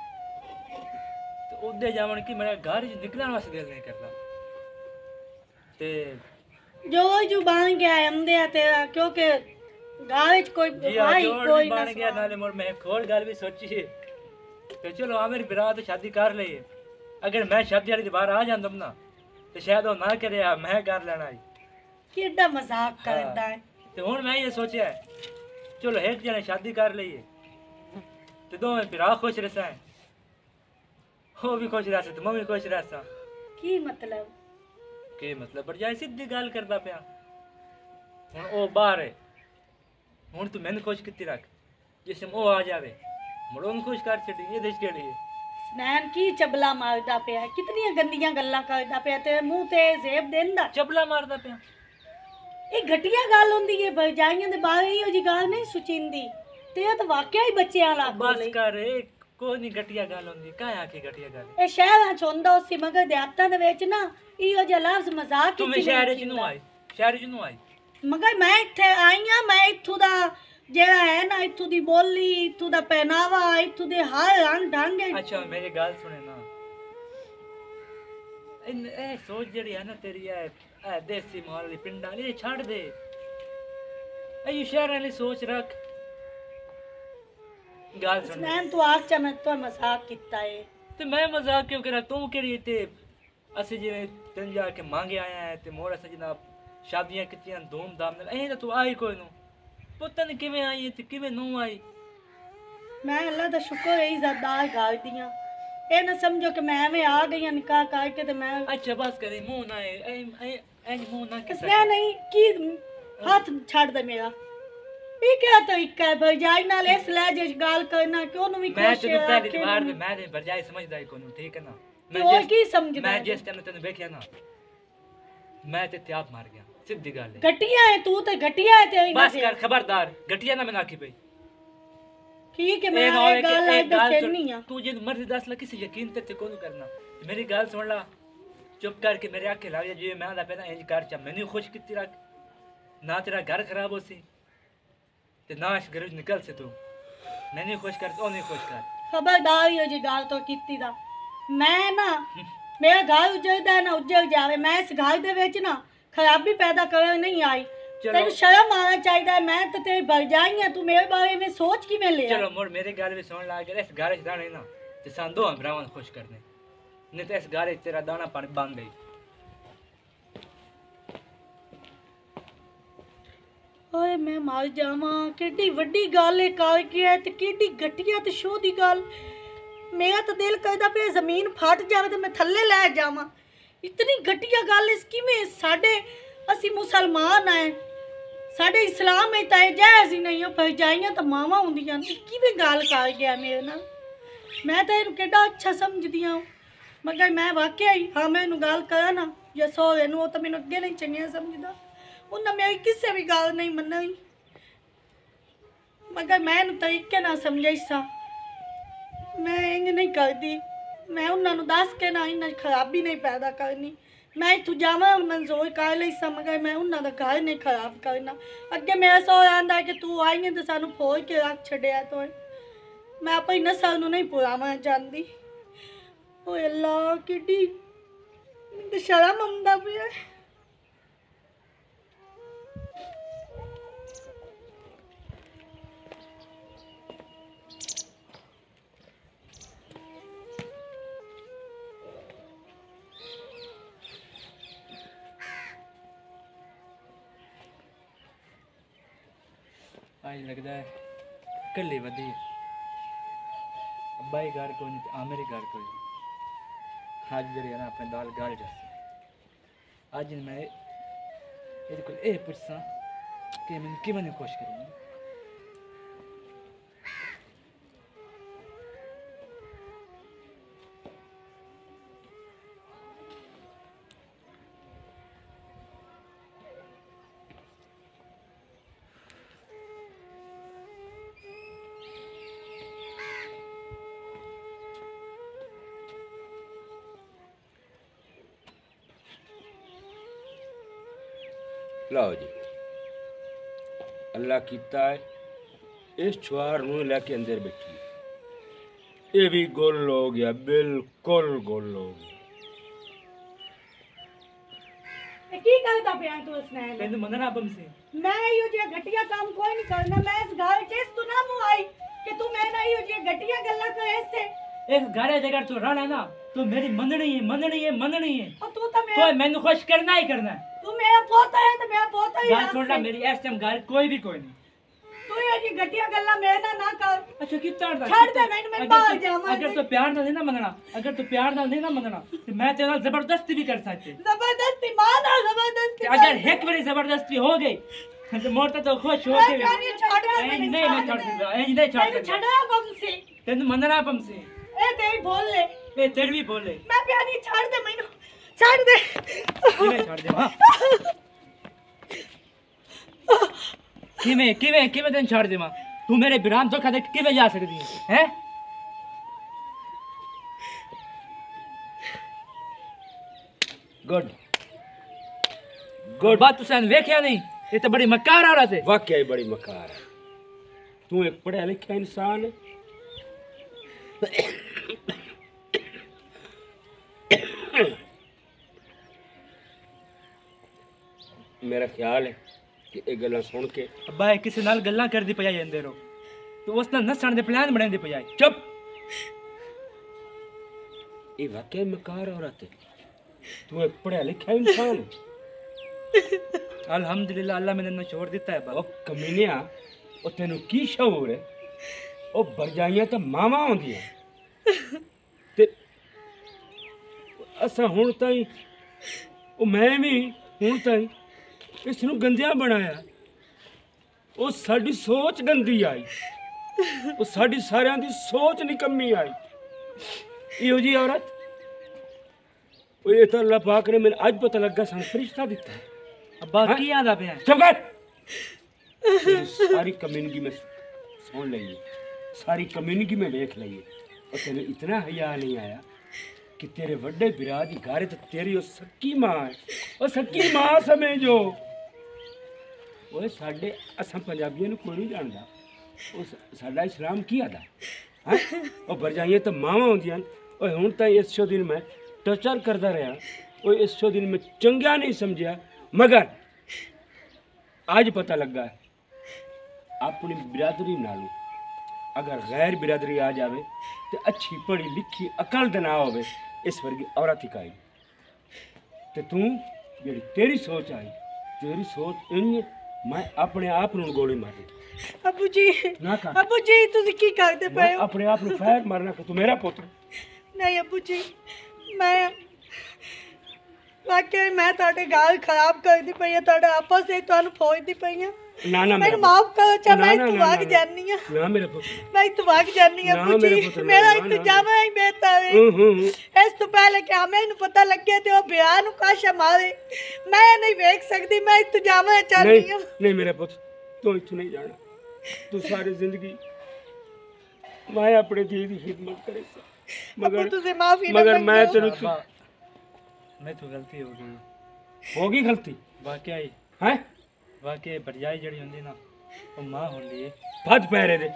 तो उदे जावन कि मेरा घर च निकलण वास्ते दिल नहीं करता ते ਜੋ ਜ਼ੁਬਾਨ ਗਿਆ ਆਂਦੇ ਆ ਤੇਰਾ ਕਿਉਂਕਿ ਗਾਂ ਵਿੱਚ ਕੋਈ जी ਭਾਈ जोड़ ਕੋਈ भी ਨਾ बन गया नाले मोर मैं एक और गल भी सोची है कि चलो आ मेरी बिरात शादी कर ली अगर मैं शादी वाली बाहर आ जांदम ना तो शायद वो ना करे मैं कर लेना ही ਕਿੱਡਾ ਮਜ਼ਾਕ ਕਰਦਾ ਹੈ तो हुन मैं ये सोचा है चलो एक जने शादी कर लीए तो दोवें फिर खुश रहसा है वो भी खुश रहसा तो मैं भी खुश रहसा ਕੀ ਮਤਲਬ के मतलब भरजाई सीधी गल करदा पिया हुन ओ बाहर है हुन तू मैंने खुश किती रख जिसम ओ आ जावे मुड़ों खुश कर छड़ी ये देश केड़ी है ਨੈਣ ਕੀ ਚਬਲਾ ਮਾਰਦਾ ਪਿਆ ਕਿਤਨੀਆਂ ਗੰਦੀਆਂ ਗੱਲਾਂ ਕਰਦਾ ਪਿਆ ਤੇ ਮੂੰਹ ਤੇ ਜ਼ੇਬ ਦੇਂਦਾ चपला मारदा पिया ਇਹ ਘਟੀਆ ਗੱਲ ਹੁੰਦੀ ਹੈ ਭਰਜਾਈਆਂ ਦੇ ਬਾਰੇ ਇਹੋ ਜੀ ਗੱਲ ਨਹੀਂ ਸੁਚਿੰਦੀ ਤੇ ਇਹ ਤਾਂ ਵਾਕਿਆ ਹੀ ਬੱਚਿਆਂ ਵਾਲਾ बस ਬੋਲੇ कर एक कोई नहीं घटिया गल होंदी काया की घटिया गल ਇਹ ਸ਼ਹਿਰਾਂ ਚ ਹੁੰਦਾ ਸੀ ਮਗਰ ਦਿਹਾਤਾਂ ਦੇ ਵਿੱਚ ਨਾ ਇਹੋ ਜਿਹਾ ਲਫ਼ਜ਼ ਮਜ਼ਾਕ तू ਵਿੱਚ मैं ਨਹੀਂ शहर च ਕੀਤਾ। नु आई शहर च नु आई ਮਗਰ ਮੈਂ ਇੱਥੇ ਆਈ ਆ ਮੈਂ ਇੱਥੋਂ ਦਾ ਜਿਹੜਾ ਹੈ ਨਾ ਇੱਥੋਂ ਦੀ ਬੋਲੀ ਇੱਥੋਂ ਦਾ ਪਹਿਨਾਵਾ ਇੱਥੋਂ ਦੇ ਹਰ ਰੰਗ ਢੰਗ ਹੈ। अच्छा मेरी गल सुने ना इन ए सोच जड़ी है ना तेरी है ए देसी माहौल वाली पिंडा वाली छड़ दे ए शहर वाली सोच रख गल सुन ਸੁਨੈਣ ਤੂੰ ਆਖ ਚਾ ਮੈਂ ਤੋਂ ਮਜ਼ਾਕ ਕੀਤਾ ਏ ਤੇ ਮੈਂ ਮਜ਼ਾਕ ਕਿਉਂ ਕਰਾਂ ਤੂੰ ਕਿਹੜੀ ਤੇ ਅਸੀਂ ਜਿਵੇਂ ਤੈਨੂੰ ਜਾ ਕੇ ਮੰਗੇ ਆਇਆ ਹੈ ਤੇ ਮੋੜ ਅਸੀਂ ਜਨਾਬ ਸ਼ਾਦੀਆਂ ਕੀਤੀਆਂ ਧੂਮ ਧਾਮ ਨਾਲ ਇਹ ਤਾਂ ਤੂੰ ਆਈ ਕੋਈ ਨੂੰ ਪਤਾ ਨਹੀਂ ਕਿਵੇਂ ਆਈ ਹੈ ਤੇ ਕਿਵੇਂ ਨੂੰ ਆਈ ਮੈਂ ਅੱਲਾ ਦਾ ਸ਼ੁਕਰ ਹੈ ਇਜ਼ਤਦਾਰ ਗਾਲਦੀਆਂ ਇਹ ਨਾ ਸਮਝੋ ਕਿ ਮੈਂ ਐਵੇਂ ਆ ਗਈ ਹਾਂ ਨਿਕਾਹ ਕਰਕੇ ਤੇ ਮੈਂ ਅੱਛਾ ਬਸ ਕਰੇ ਮੂੰਹ ਨਾ ਐ ਐ ਐ ਮੂੰਹ ਨਾ ਕਿਸ ਮੈਂ ਨਹੀਂ ਕੀ ਹੱਥ ਛੱਡ ਦੇ ਮੇਰਾ ਇਹ ਕਿਹੜਾ ਤਰੀਕਾ ਹੈ ਭਰਜਾਈ ਨਾਲ ਇਸ ਲਹਿਜੇ 'ਚ ਗੱਲ ਕਰਨਾ ਕਿ ਉਹਨੂੰ ਵੀ ਮੈਂ ਖੁਸ਼ ਤੈਨੂੰ ਪਹਿਲੀ ਆਖੇ ਵਾਰ ਨੂੰ- ਮੈਂ ਤੇ ਭਰਜਾਈ ਸਮਝਦਾ ਹੀ ਕੋਨੂੰ ਠੀਕ ਹੈ ਨਾ ਤੇ ਹੋਰ ਜਿਸ- ਕੀ ਸਮਝਦਾ ਮੈਂ ਹੈ? ਜਿਸ ਟਾਈਮ ਤੈਨੂੰ ਵੇਖਿਆ ਨਾ ਮੈਂ ਤੇ ਤਿਆਬ ਮਾਰ ਗਿਆ ਸਿੱਧੀ ਗੱਲ ਹੈ ਘਟੀਆ ਹੈ ਤੂੰ ਤੇ ਘਟੀਆ ਹੈ ਤੇਰੀ ਬਸ ਨਜ਼ਰ। ਕਰ ਖਬਰਦਾਰ ਗਟੀਆਂ ਨਾ ਮੈਂ ਨਾਖੀ ਪਈ ਠੀਕ ਹੈ ਮੈਂ ਇਹ ਨਾ ਹੋਵੇ ਇਹ ਕਿ ਗੱਲ ਇਹ ਅੱਜ ਗੱਲ ਦੱਸਣੀ ਆ ਸੁਣ, ਤੂੰ ਜੇ ਮਰਜ਼ੀ ਦੱਸ ਲੈ ਕਿਸੇ ਯਕੀਨ ਤੇ ਤੇ ਕੋਨੂੰ ਕਰਨਾ ਮੇਰੀ ਗੱਲ ਸੁਣ ਲਾ ਚੁੱਪ ਕਰਕੇ ਮੇਰੇ ਅੱਖੇ ਲੱਗ ਜਾ ਜਿਵੇਂ ਮੈਂ ਆਂਦਾ ਪਹਿਲਾਂ ਇੰਜ ਕਰ ਚਾ ਮੈਨੂੰ ਖੁਸ਼ ਕੀਤੀ ਰੱਖ ਨਾ ਤੇਰਾ ਘਰ ਖਰਾਬ ਹੋਸੀ ਤੇ ਨਾ ਇਸ ਘਰੋਂ ਨਿਕਲ ਸੇ ਤੂੰ ਮੈਨੂੰ ਖੁਸ਼ ਕਰ ਉਹ ਨਹੀਂ ਖੁਸ਼ ਕਰ ਖਬਰਦਾਰ ਹੋ ਜੀ ਗੱਲ ਤੋਂ ਕੀਤੀ ਦਾ ਮੈਂ ਨਾ ਮੇਰਾ ਘਰ ਉਜੜਦਾ ਨਾ ਉਜੜ ਜਾਵੇ ਮੈਂ ਇਸ ਘਰ ਦੇ ਵਿੱਚ ਨਾ ਖਰਾਬੀ ਪੈਦਾ ਕਰਨ ਨਹੀਂ ਆਈ ਚਲੋ। ਤੈਨੂੰ ਸ਼ਰਮ ਆਉਣਾ ਚਾਹੀਦਾ ਹੈ, ਮੈਂ ਤਾਂ ਤੇਰੀ ਭਰਜਾਈ ਹਾਂ ਤੂੰ ਮੇਰੇ ਬਾਰੇ ਵਿੱਚ ਸੋਚ ਕਿਵੇਂ ਲਿਆ ਚਲੋ ਮੋੜ ਮੇਰੇ ਗੱਲ ਵੀ ਸੁਣ ਲਾ ਅਗਰ ਇਸ ਘਰ 'ਚ ਦਾਣੇ ਨਾ ਤੇ ਸਾਨੂੰ ਦੋਹਾਂ ਭਰਾਵਾਂ ਨੂੰ ਖੁਸ਼ ਕਰਨੇ ਨਹੀਂ ਤੇ ਇਸ ਘਰ 'ਚ ਤੇਰਾ ਦਾਣਾ ਪਾਣੀ ਬੰਦ ਗਈ ਓਏ ਮੈਂ ਮਰ ਜਾਵਾਂ ਕਿੱਡੀ ਵੱਡੀ ਗੱਲ ਹੈ ਕਰ ਗਿਆ ਤੇ ਕਿੱਡੀ ਘਟੀਆ ਤੇ ਸ਼ੋਹ ਦੀ ਗੱਲ ਮੇਰਾ ਤਾਂ ਦਿਲ ਕਰਦਾ ਪਿਆ ਜ਼ਮੀਨ ਫਟ ਜਾਵੇ ਤੇ ਮੈਂ ਥੱਲੇ ਲੈ ਜਾਵਾਂ ਇਤਨੀ ਘਟੀਆ ਗੱਲ ਇਸ ਕਿਵੇਂ ਸਾਡੇ ਅਸੀਂ ਮੁਸਲਮਾਨ ਆ ਸਾਡੇ ਇਸਲਾਮ ਵਿੱਚ ਤਾਂ ਇਹ ਜਾਇਜ਼ ਹੀ ਨਹੀਂ। ਉਹ ਭਰਜਾਈਆਂ ਤਾਂ ਮਾਵਾਂ ਹੁੰਦੀਆਂ ਨੇ। ਕਿਵੇਂ ਗੱਲ ਕਰ ਗਿਆ ਮੇਰੇ ਨਾਲ। ਮੈਂ ਤਾਂ ਇਹਨੂੰ ਕਿੱਡਾ ਅੱਛਾ ਸਮਝਦੀ ਹਾਂ, ਮਗਰ ਮੈਂ ਵਾਕਿਆ ਹੀ ਹਾਂ ਮੈਂ ਇਹਨੂੰ ਗੱਲ ਕਰਾਂ ਨਾ ਜਾਂ ਸਹੁਰੇ ਨੂੰ, ਉਹ ਤਾਂ ਮੈਨੂੰ ਅੱਗੇ ਨਹੀਂ ਚੰਗੀਆਂ ਸਮਝਦਾ। ਉਹਨਾਂ ਮੇਰੀ ਕਿਸੇ ਵੀ ਗੱਲ ਨਹੀਂ ਮੰਨੀ, ਮਗਰ ਮੈਂ ਇਹਨੂੰ ਤਰੀਕੇ ਨਾਲ ਸਮਝਾਈ ਸਾਂ। ਮੈਂ ਇੰਜ ਨਹੀਂ ਕਰਦੀ। ਮੈਂ ਉਹਨਾਂ ਨੂੰ ਦੱਸ ਕੇ ਨਾ ਇਹਨਾਂ ਖਰਾਬੀ ਨਹੀਂ ਪੈਦਾ ਕਰਨੀ। ਮੈਂ ਇੱਥੋਂ ਜਾਵਾਂ ਮਨਜ਼ੂਰ ਕਰ ਲਈ ਸਾਂ, ਮਗਰ ਮੈਂ ਉਹਨਾਂ ਦਾ ਘਰ ਨਹੀਂ ਖਰਾਬ ਕਰਨਾ। ਅੱਗੇ ਮੇਰਾ ਸਹੁਰਾ ਆਂਦਾ ਕਿ ਤੂੰ ਆਈ ਹੈ ਤੇ ਸਾਨੂੰ ਫੋੜ ਕੇ ਰੱਖ ਛੱਡਿਆ ਤੂੰ। ਮੈਂ ਆਪਣੀ ਨਸਲ ਨੂੰ ਨਹੀਂ ਪੁਰਾਵਾਂ ਚਾਹੁੰਦੀ। ਓਏ ਅੱਲਾ, ਕਿੱਡੀ ਮੈਨੂੰ ਤਾਂ ਸ਼ਰਮ ਆਉਂਦਾ ਪਿਆ। आज लगता है कल्ले वधी अब्बा ही घर कोई नहीं, आमेरे घर कोई नहीं। आज जरी ना अपने दाल गाल जैसे आज मैं ये को ए पुछसा कि मैं कि मैंने कोशिश करूँगी। ਲਓ ਜੀ, ਅੱਲਾ ਕੀਤਾ ਹੈ ਇਸ ਛੁਆਰ ਨੂੰ ਲੈ ਕੇ ਅੰਦਰ ਬੈਠੀ। ਇਹ ਵੀ ਗੁੱਲ ਹੋ ਗਿਆ, ਬਿਲਕੁਲ ਗੁੱਲ ਹੋ ਗਿਆ। ਇਹ ਕੀ ਕਰਦਾ ਪਿਆ ਤੂੰ ਉਸਨੇ? तेन मनना बम से मैं यो जे घटिया काम कोई नहीं करना। मैं इस घर के तू ना मुँह आई कि तू मैं ना यो जे घटिया गल्ला करे इससे। एक घरे जगह तू रहना है ना तो मेरी मननी है मननी है मननी है और तू तो तो मेरा मैंने खुश करना ही करना है। तू मेरा पोता है तो मेरा पोता ही गाल है। छोड़ना मेरी इस टाइम गाल कोई भी कोई नहीं। तू ये जी घटिया गल्ला मेरे ना ना कर। अच्छा कितना था छोड़ दे, मैंने मैं बाहर जाऊंगा। अगर तो प्यार ना नहीं ना मनना, अगर तो प्यार ना नहीं ना मनना तो मैं तेरा जबरदस्ती भी कर सकती। जबरदस्ती माना जबरदस्ती। अगर एक बारी जबरदस्ती हो गई तो मोरता तो खुश हो के मैं नहीं छोड़ दे, नहीं नहीं मैं छोड़ सकता, नहीं नहीं छोड़ मैंने सकता। छड़ा बम से। तेन मनना बम से ए तेरी बोल ले। ए तेरे भी बोले मैं प्यार नहीं छोड़ दे, मैंने छोड़ दे। किवें छोड़ दे। हां किवें किवें किवें तेन छोड़ दे। मां तू मेरे बिराम धोखा दे किवें जा सकती है हैं? Good good. बात तुसान वेख्या नहीं, ये तो बड़ी मक्कार औरत है। वाकई ही बड़ी मकार है। तू एक पढ़ा लिखा इंसान है। मेरा ख्याल है कि ये गल्लां सुन के अब्बा ये किसी नाल गल्लां करदी पई अंदे रो तो उस नाल नसण दे प्लान बनांदी पई। चुप। ये वाकई मकार औरत है। तू एक पढ़ा लिखा इंसान है। अल्हम्दुलिल्लाह अल्लाह मैंने ना छोड़ दिता है ओ बाप। कमीनिया, ओ तेनू की शऊर है? ओ भरजाइयां तो मावां होंदियां ते असा हुण ताईं ओ मैं भी हुण ताईं इस नूं गंदियां बनाया। ओ साडी सोच गंदी आई, ओ साडी सारियां दी सोच निकम्मी आई। इहो जी औरत ओ ये तो अल्लाह पाक ने मैनूं अज पता लगा सन फरिश्ता दिता। अब्बा हाँ? की आंदा पिया? चुप कर। सारी कम्युनिटी में सुन लीजिए, सारी कम्युनिटी में देख लीजिए। और तेरे इतना हया नहीं आया कि तेरे बड़े बिरा दी घर तो तेरी वो सक्की माँ है। और सक्की माँ समझो वो साडे असां पंजाबियों ने कोई नहीं जानता वो साडा इस्लाम की आदा है। और भरजाइयां तो मावां होंदियां। और हुण ताईं इस शो दिन मैं टॉर्चर करता रहा। और इस शो दिन मैं चंगा नहीं समझिया, मगर आज पता लगा अपनी बिरादरी नालों अगर गैर बिरादरी आ जावे तो अच्छी पढ़ी लिखी अकल द ना होवे इस वर्गी औरत ही काई। ते तू जेड़ी तेरी सोच आई, तेरी सोच इन मैं अपने आप नूं गोली मारी अबू जी ना कर। अबू जी तुसी की करते मैं पए हो? अपने आप नूं फैर मारना कि तू मेरा पुत्र। नहीं अबू जी, मैं ਵਾਕਿਆ ਮੈਂ ਤੁਹਾਡੇ ਗੱਲ ਖਰਾਬ ਕਰਦੀ ਪਈ ਆ, ਤੁਹਾਡਾ ਆਪਸ ਵਿੱਚ ਤੁਹਾਨੂੰ ਫੋਜਦੀ ਪਈ ਆ। ਨਾ ਨਾ ਮੈਨੂੰ ਮਾਫ ਕਰੋ, ਚਾ ਨਾ, ਮੈਂ ਨਾ, ਤੂੰ ਨਾ, ਵਗ ਨਾ। ਜਾਨੀ ਆ, ਨਾ ਮੇਰੇ ਪੁੱਤ ਮੈਂ ਤੂੰ ਵਗ ਜਾਨੀ ਆ। ਨਾ, ਪੁੱਛੀ ਮੇਰੇ ਪੁੱਤ, ਨਾ, ਮੇਰਾ ਨਾ, ਨਾ। ਇੰਤਜ਼ਾਮ ਹੀ ਬਿਹਤਰ ਹੈ। ਹੂੰ ਹੂੰ ਹੂੰ। ਇਸ ਤੋਂ ਪਹਿਲੇ ਕਿ ਮੈਨੂੰ ਪਤਾ ਲੱਗਿਆ ਤੇ ਉਹ ਵਿਆਹ ਨੂੰ ਕਾਸ਼ਾ ਮਾਰੇ, ਮੈਂ ਨਹੀਂ ਵੇਖ ਸਕਦੀ, ਮੈਂ ਇੰਤਜ਼ਾਮ ਚਾਹਨੀ ਨਹੀਂ ਆ। ਨਹੀਂ ਮੇਰੇ ਪੁੱਤ, ਤੂੰ ਇੱਥੋਂ ਨਹੀਂ ਜਾਣਾ। ਤੂੰ ਸਾਰੀ ਜ਼ਿੰਦਗੀ ਮੈਂ ਆਪਣੇ ਧੀ ਦੀ ਖਿਦਮਤ ਕਰੇ ਮਗਰ ਤੁਸੀਂ ਮਾਫੀ ਨਾ ਮਗਰ ਮੈਂ ਮੰਗੋ। ਤੈਨੂੰ मैं तो गलती हो गई ਹੋ ਗਈ ਗਲਤੀ वाकई ਹੈ वाकई भरजाई जड़ी होंदी ना वो मां होंदी है ਭੱਜ ਪੈਰੇ ਦੇ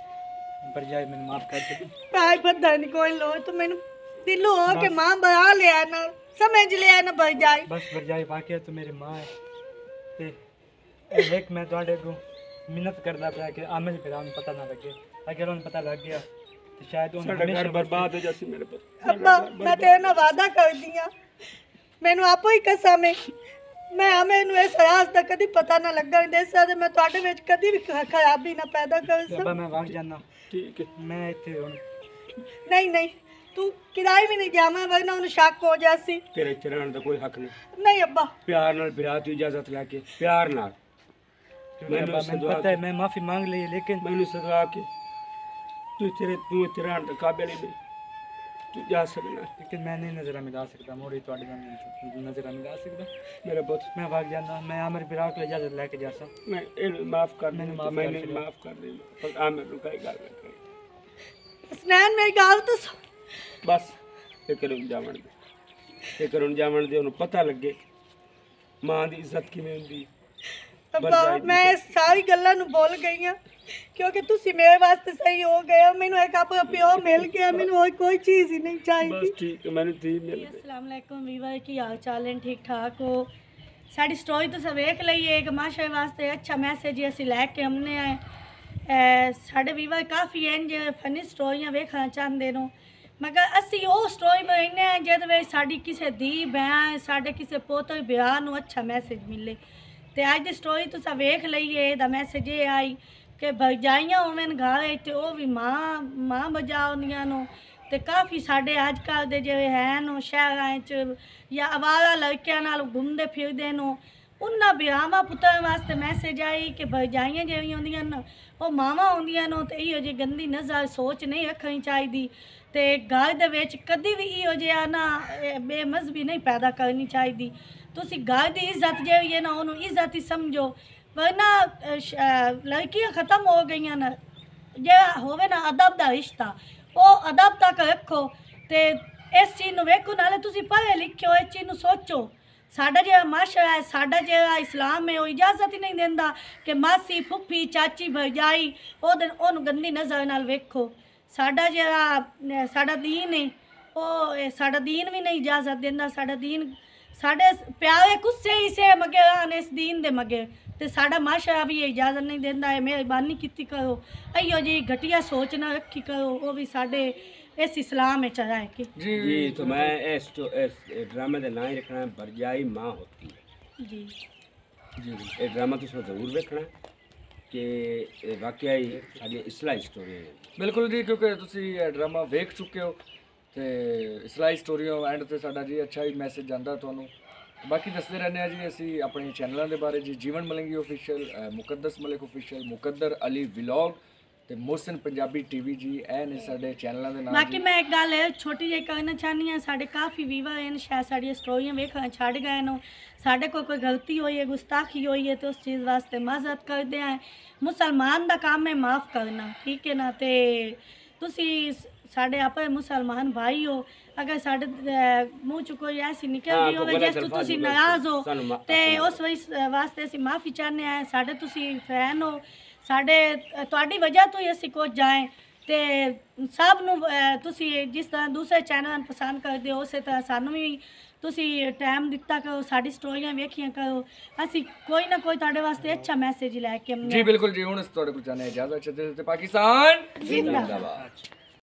भरजाई मैंने माफ कर दी ਭਾਈ ਪਤਾ ਨਹੀਂ ਕੋਈ ਲੋ ਤੂੰ ਮੈਨੂੰ ਦਿਲੋਂ ਹੋ ਕੇ ਮਾਂ ਬਣਾ ਲਿਆ ਨਾ, ਸਮਝ ਲਿਆ ਨਾ ਭਾਈ ਜਾਈ। बस भरजाई वाकई तो मेरी मां है ते एक मैं ਤੁਹਾਡੇ को मिन्नत करदा पिया कि आमिर फिर आन पता ना लगे, अगर उन्हें पता लग गया तो शायद उन्हें ਸਾਡਾ ਘਰ हमेशा ਬਰਬਾਦ ਹੋ ਜਾਸੀ ਮੇਰੇ ਪੁੱਤ। ਅੱਬਾ ਮੈਂ ਤੇਰੇ ਨਾਲ ਵਾਅਦਾ ਕਰਦੀ ਆ, ਮੈਨੂੰ ਆਪੋ ਹੀ ਕਸਮ ਹੈ, ਮੈਂ ਆ ਮੈਨੂੰ ਇਸ ਰਾਜ਼ ਦਾ ਕਦੀ ਪਤਾ ਨਾ ਲੱਗਣ ਦੇ ਸਕਦਾ, ਮੈਂ ਤੁਹਾਡੇ ਵਿੱਚ ਕਦੀ ਵੀ ਖ- ਖਰਾਬੀ ਨਾ ਪੈਦਾ ਕਰ अब्बा ਸਕਾਂ। मैं भाग जाना ਠੀਕ ਹੈ मैं इतने हुन ਨਹੀਂ ਨਹੀਂ ਤੂੰ ਕਿਰਾਏ ਵੀ ਨਹੀਂ ਜਾਵਾਂ ਵਰਨਾ ਉਹਨੂੰ ਸ਼ੱਕ ਹੋ ਜਾਸੀ। ਤੇਰੇ ਇੱਥੇ ਰਹਿਣ ਦਾ ਕੋਈ ਹੱਕ ਨਹੀਂ। ਨਹੀਂ ਅੱਬਾ ਪਿਆਰ ਨਾਲ ਵਿਆਹ ਦੀ ਇਜਾਜ਼ਤ ਲੈ ਕੇ ਪਿਆਰ ਨਾਲ अब्बा मैंने पता है मैं माफी मांग ली है, लेकिन ਮੈਨੂੰ ਸਦਾ ਕੇ ਤੂੰ ਤੇਰੇ ਤੂੰ ਇੱਥੇ ਰਹਿਣ ਦਾ ਕਾਬਿਲ ਹੀ ਨਹੀਂ, ਤੂੰ ਜਾ ਸਕਣਾ। लेकिन मैं नहीं नजर मिला सकता मोरी ਤੁਹਾਡੇ ਨਾਲ नजर मिला सकता ਮੇਰਾ ਪੁੱਤ मैं भाग जाना, मैं आमिर बिरा को इजाजत लेके जा सकता ਮੈਂ ਇਹਨੂੰ ਮਾਫ ਕਰ ਮੈਨੂੰ ਮੈਨੂੰ ਮਾਫ਼ ਮੈਂ ਕਰ ਨਹੀਂ ਦਿਓ। ਮਾਫ ਕਰ ਦੇ ਪਰ ਆ ਮੈਨੂੰ ਕੋਈ ਗੱਲ ਨਾ ਕਰੀ ਹਸਨੈਨ ਮੇਰੀ ਗੱਲ ਤਾਂ ਸੁਣ। ਬਸ ਇਹ ਕਰੂੰ ਜਾਵਣ ਦੇ ਇਹ ਕਰੂੰ ਜਾਵਣ ਦੇ ਉਹਨੂੰ ਪਤਾ ਲੱਗੇ ਮਾਂ ਦੀ ਇੱਜ਼ਤ ਕਿਵੇਂ ਹੁੰਦੀ। ਅੱਬਾ ਮੈਂ ਇਸ ਸਾਰੀ ਗੱਲਾਂ ਨੂੰ ਭੁੱਲ ਗਈ ਹਾਂ ਕਿਉਂਕਿ ਤੁਸੀਂ ਮੇਰੇ ਵਾਸਤੇ ਸਹੀ ਹੋ ਗਏ ਹੋ, ਮੈਨੂੰ ਇੱਕ ਆਪਣਾ ਪਿਓ ਮਿਲ ਗਿਆ, ਮੈਨੂੰ ਹੋਰ ਕੋਈ ਚੀਜ਼ ਹੀ ਨਹੀਂ ਚਾਹੀਦੀ। ਬਸ ਠੀਕ ਹੈ, ਮੈਨੂੰ ਧੀ ਮਿਲ ਗਈ। अस्सलाम वालेकुम वीवर की हाल चाल है, ठीक ठाक हो? साड़ी स्टोरी तो सब वेख लई है, एक माशा वास्ते अच्छा मैसेज असी लैके हमने आए साढ़े वीवर काफ़ी इंज फनी स्टोरियां वेखना चाहते हो, मगर असी वो स्टोरी बनाने जिद साड़ी किसी धी भैन साढ़े किसी पोते ब्याह नू अच्छा मैसेज मिले। तो अज की स्टोरी तुसा वेख लईए, दा मैसेज ये आई कि भरजाइयां होवन घर ते वो भी मां मां बजा होंदियां नो, ते काफ़ी साढ़े अजकल दे जिहड़े हैन शहरां च या आवारा लड़कियां नाल घूमदे फिरदे नो, उन्हां ब्याहां पुत्तरां वास्ते मैसेज आई कि भरजाइयां जिहड़ियां होंदियां न वो मावां होंदियां नो, ते इहो जी गंदी नज़र सोच नहीं रखनी चाहिदी। ते घर दे विच कदी भी इहो जिहा ना बेमज़हबी नहीं पैदा करनी चाहिदी। तुसी घर की इज्जत जिहड़ी है ना उन्होंने इज्जत ही समझो, वरना लड़कियां ख़त्म हो गई न, जो होवे ना अदब का रिश्ता वो अदब तक रखो। तो इस चीज़ को वेखो, नाले तुसी पढ़े लिखो, इस चीज़ को सोचो। साडा जो माशरा है, साडा जो इस्लाम है वो इजाज़त ही नहीं देंदा कि मासी फुफी चाची भरजाई ओनू गंदी नज़र नाल वेखो। साडा जो साडा दीन है वो साडा दीन भी नहीं इजाज़त देंदा, साडा दीन साढ़े प्यारे गुस्से ही से मगे आने इस दीन दे मगे, तो साढ़ा माशरा भी इजाज़त नहीं देंदा है। मेहरबानी की करो, अयो जी घटिया सोच ना रखी करो, वो भी साढ़े इस इस्लाम में चढ़ा है कि जी जी तो मैं इस तो इस ड्रामे का नाम ही रखना है भरजाई माँ होती है। जी जी ये ड्रामा तुम जरूर देखना कि वाकई ही साड़ी इस्लाही स्टोरी है। ਬਿਲਕੁਲ ਜੀ, ਕਿਉਂਕਿ ਤੁਸੀਂ ਇਹ ਡਰਾਮਾ ਵੇਖ ਚੁੱਕੇ ਹੋ ਤੇ ਇਸਲਾਈ ਸਟੋਰੀਆਂ ਐਂਡ ਤੇ ਸਾਡਾ ਜੀ ਅੱਛਾ ਹੀ ਮੈਸੇਜ ਜਾਂਦਾ ਤੁਹਾਨੂੰ। ਬਾਕੀ ਦੱਸਦੇ ਰਹਿੰਦੇ ਆ ਜੀ ਅਸੀਂ ਆਪਣੇ ਚੈਨਲਾਂ ਦੇ ਬਾਰੇ ਜੀ, ਜੀਵਨ Malingi official, Muqaddas Malik official, Muqaddar Ali vlog ਤੇ ਮੋਹਸਿਨ ਪੰਜਾਬੀ ਟੀਵੀ ਜੀ, ਇਹ ਨੇ ਸਾਡੇ ਚੈਨਲਾਂ ਦੇ ਨਾਮ बाकी ਜੀ। मैं एक गल छोटी जी कहना चाहनी हाँ, साढ़े काफ़ी वीवर हैं शायद साड़ी स्टोरियां वेखना छड़ गए नो, साढ़े को कोई गलती हुई है गुस्ताखी हुई है तो उस चीज़ वास्ते माजरत करते हैं। मुसलमान का काम है माफ़ करना, ठीक है ना। तो तुसी साढ़े अपने मुसलमान भाई हो, अगर साढ़े मूँह च कोई ऐसी निकलती हाँ, हो कोई जिस गलत तो तुसी अल्फाज नाराज़ हो, सानू मा- तो उस वजह वास्ते असी माफ़ी चाहते हैं। साढ़े तुसी फैन हो, साढ़े तुहाडी वजह तो ही असी कुछ जाएँ, तो सब नू तुसी जिस तरह दूसरे चैनल पसंद करते हो उस तरह सानू भी तुसी टाइम दिता करो, साड़ी स्टोरियां वेखियां करो, असी कोई ना कोई तुहाडे वास्ते अच्छा मैसेज लैके ਜੀ ਬਿਲकुल ਜੀ, ਹੁਣ ਅਸੀਂ ਤੁਹਾਡੇ ਕੋਲ ਜਾਣੇ ਇਜਾਜ਼ਤ ਚਾਹते थे। पाकिस्तान जिंदाबाद। जिंदाबाद।